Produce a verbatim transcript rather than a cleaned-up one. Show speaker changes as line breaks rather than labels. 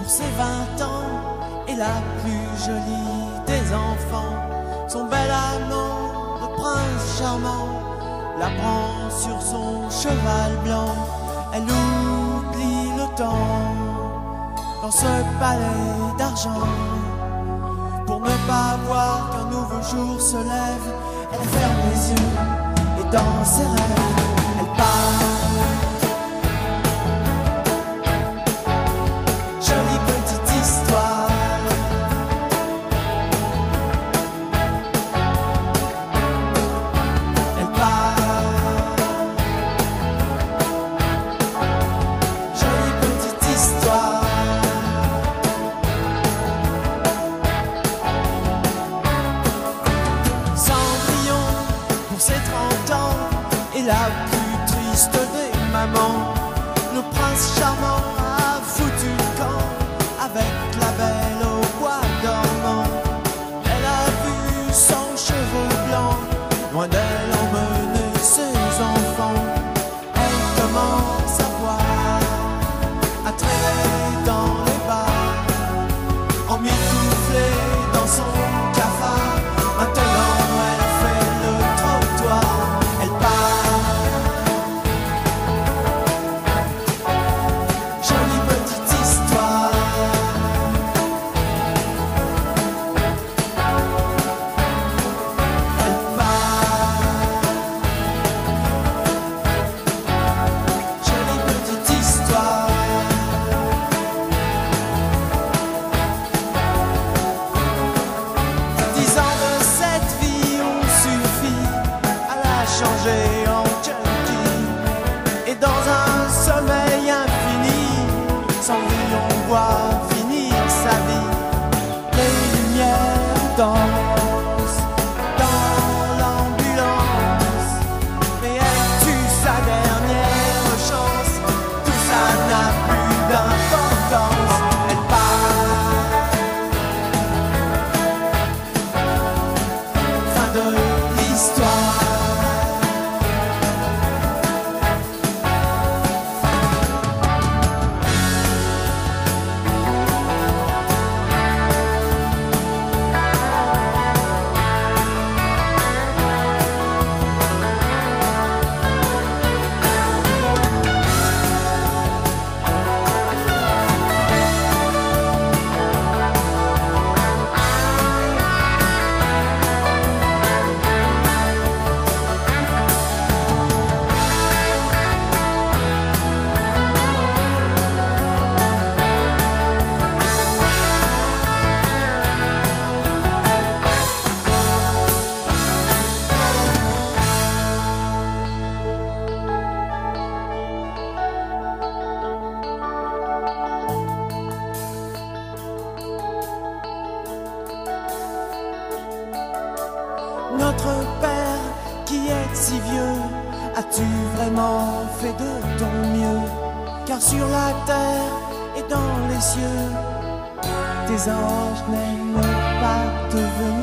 pour ses vingt ans, et la plus jolie des enfants. Son bel amant, le prince charmant, la prend sur son cheval blanc. Elle oublie le temps dans ce palais d'argent. Pour ne pas voir qu'un nouveau jour se lève, elle ferme les yeux et dans ses rêves, elle part. Jolie petite histoire. Elle part. Jolie petite histoire. Cendrillon pour ses trente ans et la plus triste des mamans. Le prince charmant a foutu le camp avec la belle au bois dormant. Elle a vu son cheveu blanc loin d'elle emmener ses enfants. Elle commence à voir, à traîner dans les bars, emmitouflée dans son cafard. Maintenant elle fait le trottoir, elle part. Jolie petite histoire. Elle part. Jolie petite histoire. Dix ans de cette vie ont suffi à la changer en junkie. Et dans un sommeil infini, Cendrillon voit finir sa vie. Les lumières dansent dans l'ambulance, mais elle tue sa dernière chance. Tout ça n'a plus d'importance. Elle part. Fin de l'histoire. Notre Père qui est si vieux, as-tu vraiment fait de ton mieux? Car sur la terre et dans les cieux, tes anges n'aiment pas te venir.